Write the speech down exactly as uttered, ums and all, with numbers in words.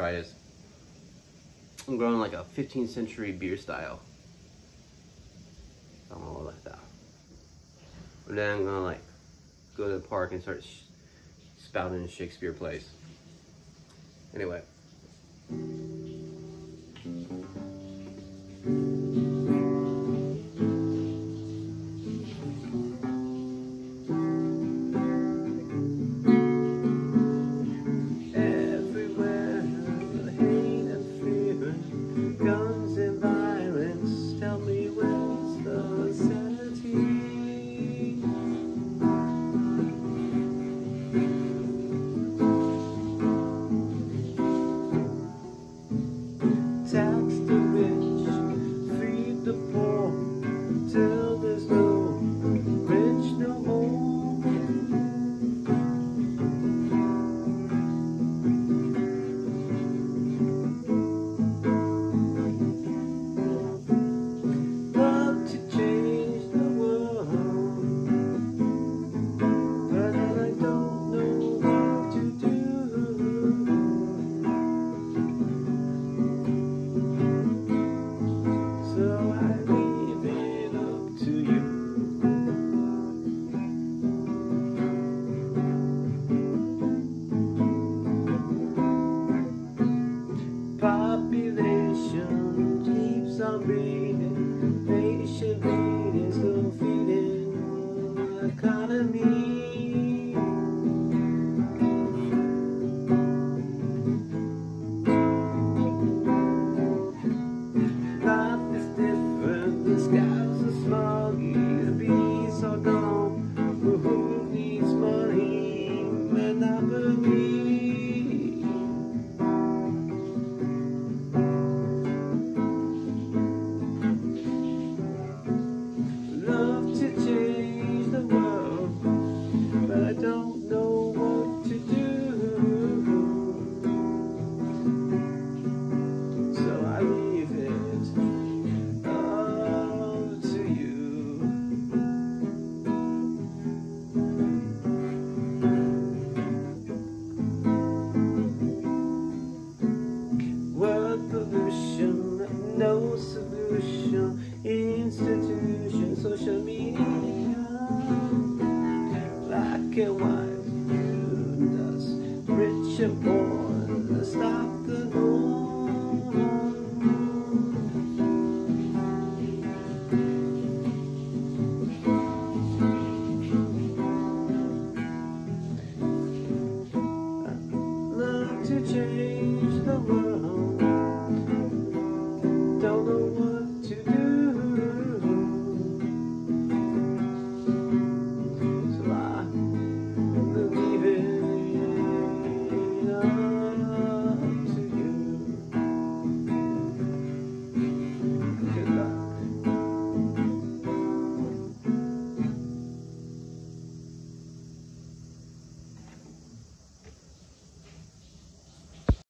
try this. I'm growing like a fifteenth century beer style. I don't know like that. And then I'm gonna like go to the park and start sh spouting Shakespeare plays. Anyway. Population keeps on breathing, nation bleeding, still feeding the economy. Life is different, the skies are smoggy, the bees are gone. Who needs money? Monopoly. No solution, institution, social media, black and white, viewed us, rich and poor, stop the norm. I love to change the world.